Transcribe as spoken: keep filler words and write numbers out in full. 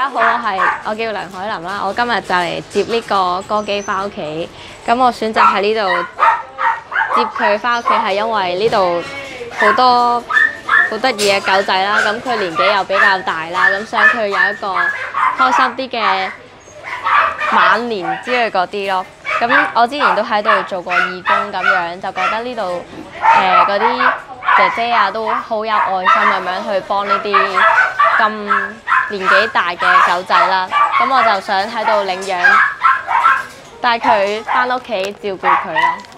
大家好，我係我叫梁海琳啦。我今日就嚟接呢個歌姬翻屋企。咁我選擇喺呢度接佢翻屋企，係因為呢度好多好得意嘅狗仔啦。咁佢年紀又比較大啦，咁想佢有一個開心啲嘅晚年之類嗰啲咯。咁我之前都喺度做過義工咁樣，就覺得呢度誒嗰啲姐姐啊都好有愛心咁樣去幫呢啲咁年紀大嘅狗仔啦。咁我就想喺度領養，帶佢返屋企照顧佢咯。